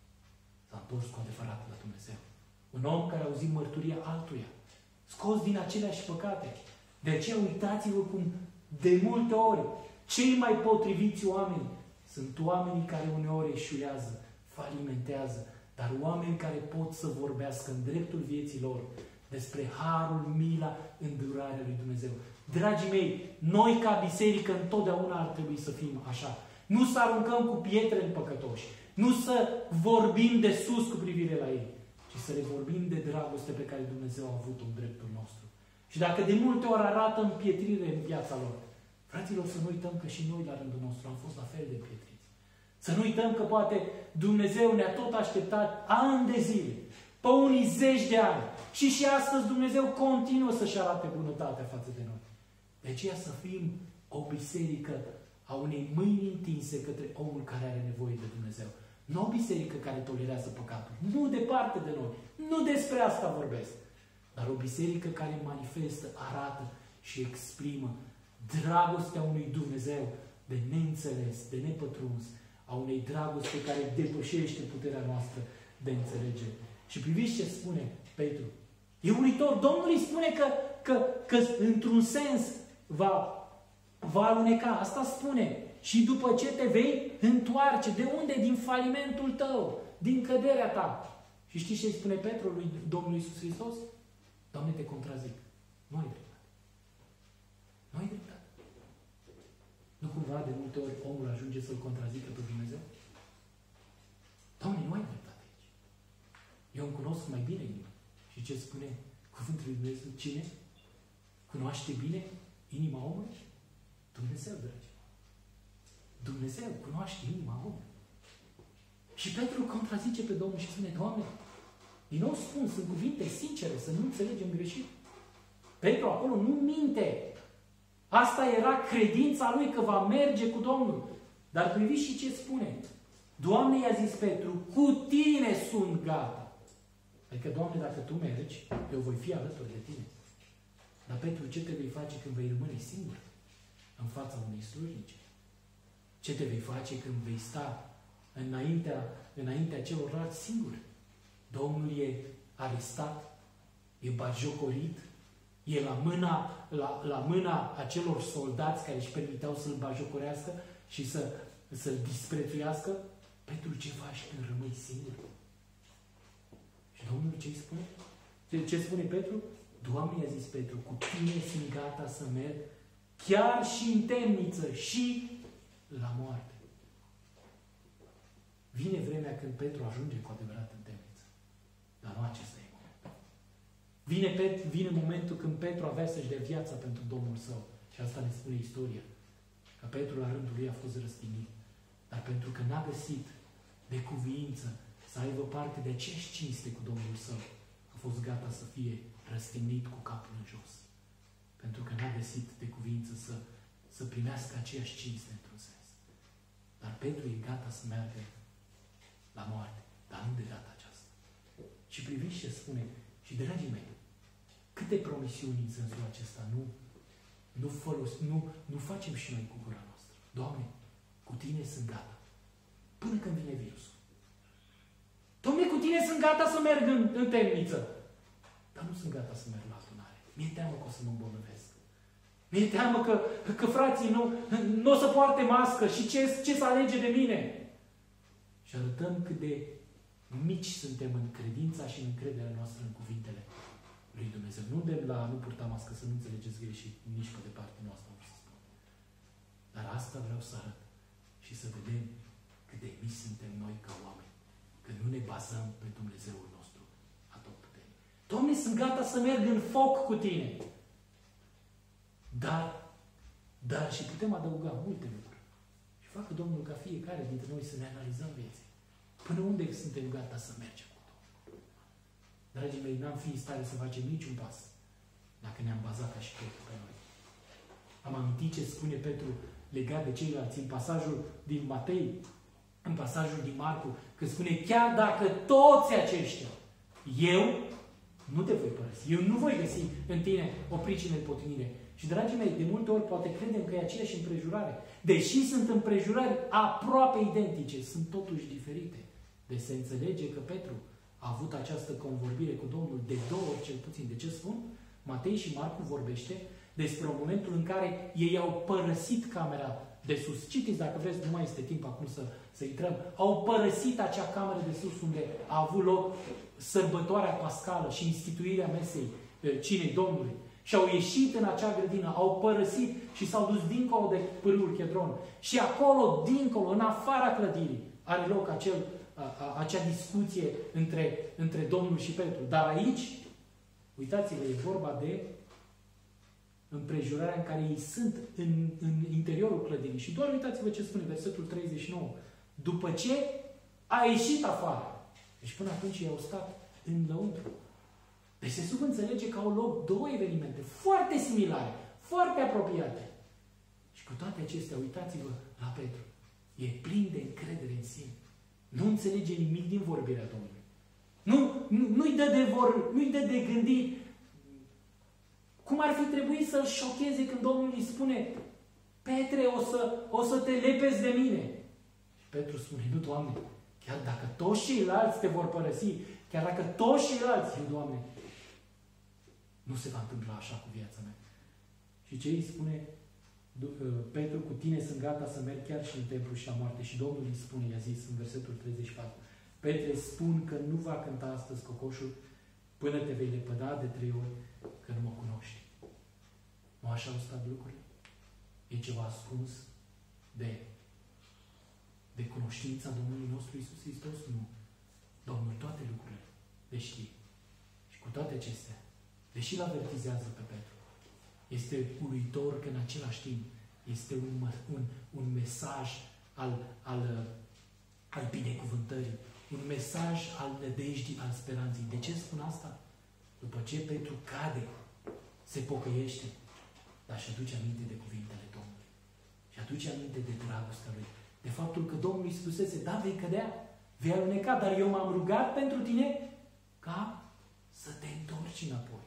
s-a întors cu adevărat la Dumnezeu. Un om care a auzit mărturia altuia, scos din aceleași păcate. De aceea uitați-vă cum de multe ori cei mai potriviți oameni sunt oamenii care uneori eșuează, falimentează, dar oameni care pot să vorbească în dreptul vieții lor despre harul, mila, îndurarea lui Dumnezeu. Dragii mei, noi ca biserică întotdeauna ar trebui să fim așa. Nu să aruncăm cu pietre în păcătoși, nu să vorbim de sus cu privire la ei, ci să le vorbim de dragoste pe care Dumnezeu a avut-o în dreptul nostru. Și dacă de multe ori arată împietrire în viața lor, fraților, să nu uităm că și noi la rândul nostru am fost la fel de împietriți. Să nu uităm că poate Dumnezeu ne-a tot așteptat ani de zile, pe unii zeci de ani. Și și astăzi Dumnezeu continuă să-și arate bunătatea față de noi. De aceea să fim o biserică a unei mâini întinse către omul care are nevoie de Dumnezeu. Nu o biserică care tolerează păcatul. Nu departe de noi. Nu despre asta vorbesc. Dar o biserică care manifestă, arată și exprimă dragostea unui Dumnezeu de neînțeles, de nepătruns, a unei dragoste care depășește puterea noastră de înțelegere. Și priviți ce spune Petru. E uritor. Domnul îi spune că, că, că într-un sens va, va aluneca. Asta spune. Și după ce te vei întoarce. De unde? Din falimentul tău. Din căderea ta. Și știți ce îi spune Petru lui Domnul Iisus Hristos? Doamne, te contrazic. Nu ai dreptate. Nu ai dreptate. Nu cumva de multe ori omul ajunge să-L contrazică pe Dumnezeu? Doamne, nu ai dreptate aici. Eu îmi cunosc mai bine inima. Și ce spune cuvântul lui Dumnezeu? Cine cunoaște bine inima omului? Dumnezeu, dragi. Dumnezeu cunoaște inima omului. Și Petru contrazice pe Domnul și spune, Doamne, din nou spun, sunt cuvinte sincere, să nu înțelegem greșit. Petru acolo nu minte. Asta era credința lui că va merge cu Domnul. Dar priviți și ce spune. Doamne, i-a zis Petru, cu tine sunt gata. Adică, Doamne, dacă tu mergi, eu voi fi alături de tine. Dar Petru, ce te vei face când vei rămâne singur în fața unei slujnice? Ce te vei face când vei sta înaintea, înaintea celorlalți singur? Domnul e arestat, e batjocorit, e la mâna, la, la mâna acelor soldați care își permiteau să-l batjocorească și să, să-l disprețuiască. Pentru ce faci când rămâi singur? Și Domnul ce îi spune? Ce, ce spune Petru? Doamne, i-a zis Petru, cu tine sunt gata să merg chiar și în temniță și la moarte. Vine vremea când Petru ajunge cu adevărat în temniță. Dar nu acesta e momentul. Vine, Pet, vine momentul când Petru avea să-și dea viața pentru Domnul său. Și asta ne spune istoria. Că Petru la rândul lui a fost răstignit. Dar pentru că n-a găsit de cuviință să aibă parte de aceeași cinste cu Domnul său, a fost gata să fie răstignit cu capul în jos. Pentru că n-a găsit de cuviință să, să primească aceeași cinste într-un sens. Dar Petru e gata să meargă la moarte. Dar nu de data aceasta. Și priviți ce spune. Și, dragii mei, câte promisiuni în sensul acesta nu, nu, folos, nu, nu facem și noi cu gura noastră. Doamne, cu tine sunt gata. Până când vine virusul. Doamne, cu tine sunt gata să merg în, în temniță. Dar nu sunt gata să merg la adunare. Mi-e teamă că o să mă îmbolnăvesc. Mi-e teamă că, că frații nu, nu o să poarte mască și ce, ce să alege de mine. Și arătăm cât de mici suntem în credința și în încrederea noastră în cuvintele lui Dumnezeu. Nu de la nu purta mască, să nu înțelegeți greșit, nici pe departe nu asta vreau să spun. Dar asta vreau să arăt și să vedem cât de mici suntem noi ca oameni, că nu ne bazăm pe Dumnezeul nostru atotputernic. Doamne, sunt gata să merg în foc cu tine. Dar, dar și putem adăuga multe lucruri. Și facă Domnul ca fiecare dintre noi să ne analizăm vieții. Până unde suntem gata să mergem cu Domnul? Dragii mei, n-am fi în stare să facem niciun pas dacă ne-am bazat ca și Petru pe noi. Am amintit ce spune Petru legat de ceilalți în pasajul din Matei, în pasajul din Marcu, că spune, chiar dacă toți aceștia, eu nu te voi părăsi, eu nu voi găsi în tine o pricină de potimire. Și, dragii mei, de multe ori poate credem că e aceeași împrejurare. Deși sunt împrejurări aproape identice, sunt totuși diferite. Deci se înțelege că Petru a avut această convorbire cu Domnul de două ori cel puțin. De ce spun? Matei și Marcu vorbește despre momentul în care ei au părăsit camera de sus. Citiți, dacă vreți, nu mai este timp acum să, să intrăm. Au părăsit acea cameră de sus unde a avut loc sărbătoarea pascală și instituirea mesei cinei Domnului. Și au ieșit în acea grădină, au părăsit și s-au dus dincolo de pârâul Chedron. Și acolo, dincolo, în afara clădirii, are loc acel, a, a, acea discuție între, între Domnul și Petru. Dar aici, uitați-vă, e vorba de împrejurarea în care ei sunt în, în interiorul clădirii. Și doar uitați-vă ce spune versetul treizeci și nouă. După ce a ieșit afară. Deci până atunci ei au stat în lăuntru. Deci se subînțelege că au loc două evenimente foarte similare, foarte apropiate. Și cu toate acestea, uitați-vă la Petru. E plin de încredere în sine. Nu înțelege nimic din vorbirea Domnului. Nu, nu, nu-i dă de vor, nu-i dă de gândit. Cum ar fi trebuit să-l șocheze când Domnul îi spune, Petre, o să, o să te lepezi de mine. Și Petru spune, nu, Doamne, chiar dacă toți ceilalți te vor părăsi, chiar dacă toți ceilalți, eu, Doamne, nu se va întâmpla așa cu viața mea. Și ce îi spune Petru, cu tine sunt gata să merg chiar și în templu și la moarte. Și Domnul îi spune, i-a zis în versetul treizeci și patru, Petre, spun că nu va cânta astăzi cocoșul până te vei lepăda de trei ori că nu mă cunoști. Nu așa au stat lucrurile? E ceva ascuns de, de cunoștința Domnului nostru Iisus Hristos? Nu. Domnul toate lucrurile le știe. Și cu toate acestea, deși îl avertizează pe Petru, este uluitor că în același timp este un, un, un mesaj al, al, al binecuvântării, un mesaj al nădejdii, al speranței. De ce spun asta? După ce Petru cade, se pocăiește, dar și aduce aminte de cuvintele Domnului. Și aduce aminte de dragostea Lui. De faptul că Domnul îi spusese, da, vei cădea, vei aluneca, dar eu m-am rugat pentru tine ca să te întorci înapoi.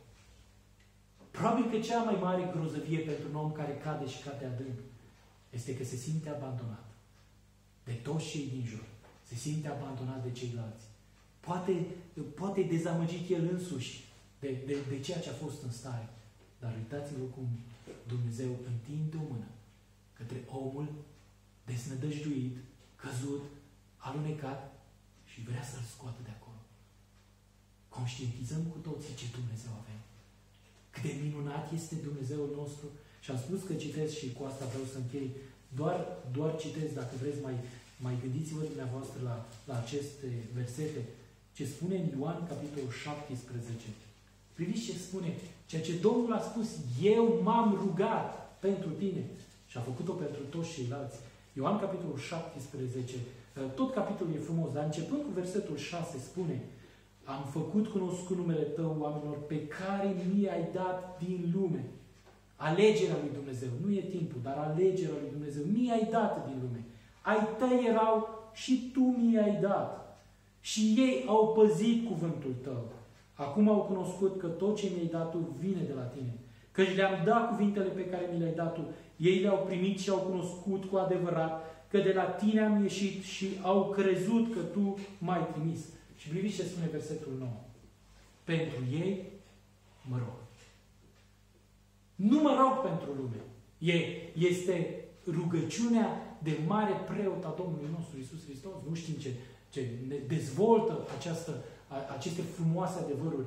Probabil că cea mai mare grozăvie pentru un om care cade și cade adânc este că se simte abandonat de toți cei din jur. Se simte abandonat de ceilalți. Poate, poate dezamăgit el însuși de, de, de ceea ce a fost în stare. Dar uitați-vă cum Dumnezeu întinde o mână către omul desnădăjduit, căzut, alunecat și vrea să-l scoată de acolo. Conștientizăm cu toții ce Dumnezeu avem. Cât de minunat este Dumnezeul nostru. Și am spus că citesc și cu asta vreau să închei. Doar, doar citesc, dacă vreți, mai, mai gândiți-vă dumneavoastră la, la aceste versete. Ce spune în Ioan, capitolul șaptesprezece. Priviți ce spune. Ceea ce Domnul a spus, eu m-am rugat pentru tine. Și a făcut-o pentru toți ceilalți. Ioan, capitolul șaptesprezece. Tot capitolul e frumos, dar începând cu versetul șase spune, am făcut cunoscut numele Tău, oamenilor, pe care mi-ai dat din lume. Alegerea lui Dumnezeu. Nu e timpul, dar alegerea lui Dumnezeu. Mi-ai dat din lume. Ai Tăi erau și Tu mi-ai dat. Și ei au păzit cuvântul Tău. Acum au cunoscut că tot ce mi-ai dat Tu vine de la Tine. Căci le-am dat cuvintele pe care mi le-ai dat Tu. Ei le-au primit și au cunoscut cu adevărat că de la Tine am ieșit și au crezut că Tu m-ai trimis. Și priviți ce spune versetul nouă. Pentru ei mă rog. Nu mă rog pentru lume. E, este rugăciunea de mare preot a Domnului nostru Iisus Hristos. Nu știm ce, ce ne dezvoltă această, aceste frumoase adevăruri.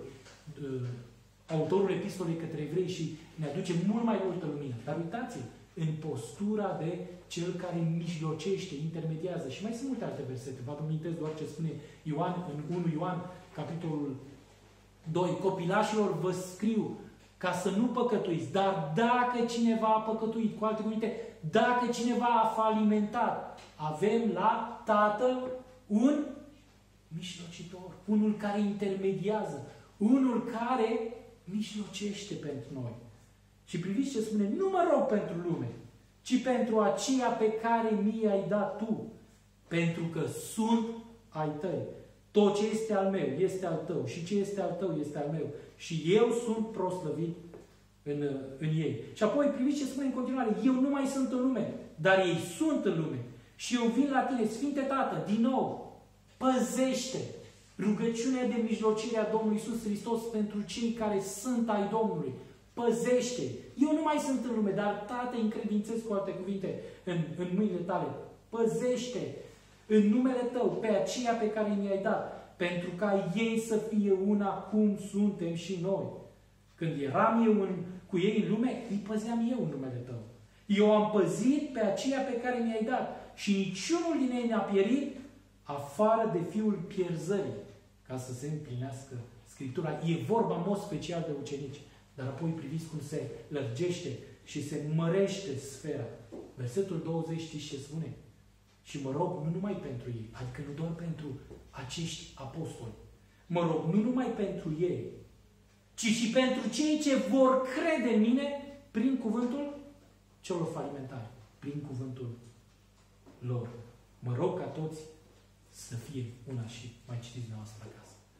Autorul epistolei către evrei și ne aduce mult mai multă lumină. Dar uitați-vă, în postura de cel care mijlocește, intermediază. Și mai sunt multe alte versete. Vă amintesc doar ce spune Ioan în unu Ioan, capitolul doi. Copilașilor vă scriu ca să nu păcătuiți. Dar dacă cineva a păcătuit, cu alte cuvinte, dacă cineva a falimentat, avem la Tatăl un mijlocitor. Unul care intermediază. Unul care mijlocește pentru noi. Și priviți ce spune, nu mă rog pentru lume, ci pentru aceea pe care mi-ai dat Tu, pentru că sunt ai Tăi. Tot ce este al meu este al Tău și ce este al Tău este al meu. Și eu sunt proslăvit în, în ei. Și apoi priviți ce spune în continuare, eu nu mai sunt în lume, dar ei sunt în lume. Și eu vin la Tine, Sfinte Tată, din nou, păzește rugăciunea de mijlocire a Domnului Iisus Hristos pentru cei care sunt ai Domnului. Păzește. Eu nu mai sunt în lume, dar Tată, încredințez cu alte cuvinte în, în mâinile Tale. Păzește în numele Tău pe aceea pe care mi-ai dat, pentru ca ei să fie una cum suntem și noi. Când eram eu în, cu ei în lume, îi păzeam eu în numele Tău. Eu am păzit pe aceea pe care mi-ai dat și niciunul din ei n-a pierit afară de fiul pierzării, ca să se împlinească Scriptura. E vorba în mod special de ucenici. Dar apoi priviți cum se lărgește și se mărește sfera. Versetul douăzeci, știți ce spune? Și mă rog nu numai pentru ei, adică nu doar pentru acești apostoli. Mă rog nu numai pentru ei, ci și pentru cei ce vor crede în mine prin cuvântul celor falimentari, prin cuvântul lor. Mă rog ca toți să fie una și mai citiți dumneavoastră acasă.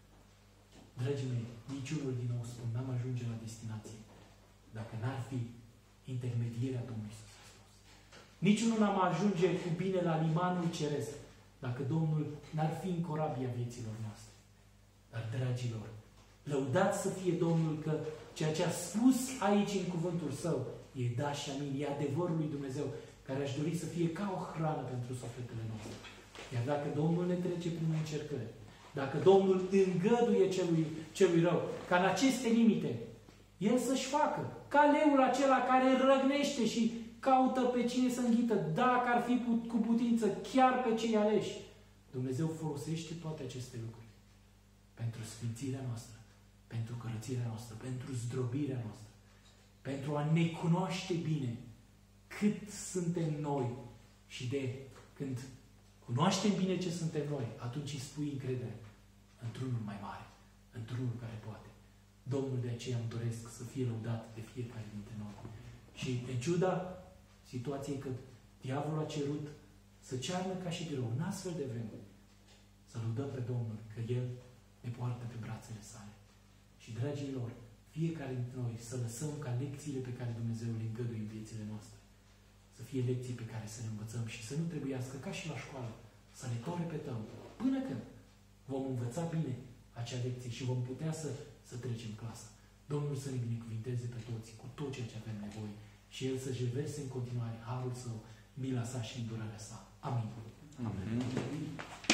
Dragii mei, niciunul din nou spun, n-am ajunge la destinație dacă n-ar fi intermedierea Domnului Iisus Hristos. Niciunul n-am ajunge cu bine la limanul ceresc dacă Domnul n-ar fi în corabia vieților noastre. Dar, dragilor, lăudați să fie Domnul că ceea ce a spus aici în cuvântul Său e da și amin, e adevărul lui Dumnezeu, care aș dori să fie ca o hrană pentru sufletele noastre. Iar dacă Domnul ne trece prin încercări, dacă Domnul îngăduie celui, celui rău, ca în aceste limite, El să-și facă, ca leul acela care răgnește și caută pe cine să înghită, dacă ar fi cu putință, chiar pe cei aleși. Dumnezeu folosește toate aceste lucruri pentru sfințirea noastră, pentru curățirea noastră, pentru zdrobirea noastră, pentru a ne cunoaște bine cât suntem noi și de când cunoaștem bine ce suntem noi, atunci îi spui încredere într-unul mai mare, într-unul care poate. Domnul de aceea îmi doresc să fie lăudat de fiecare dintre noi. Și în ciuda situației că diavolul a cerut să cearnă ca și greu, în astfel de vreme, să lăudăm pe Domnul că El ne poartă pe brațele sale. Și, dragilor, fiecare dintre noi să lăsăm ca lecțiile pe care Dumnezeu le îngăduie în viețile noastre să fie lecții pe care să le învățăm și să nu trebuiască, ca și la școală, să le tot repetăm, până când vom învăța bine acea lecție și vom putea să, să trecem clasa. Domnul să ne binecuvinteze pe toți cu tot ceea ce avem nevoie și El să-și reverse în continuare harul Său, mila Sa și îndurarea Sa. Amin. Amin.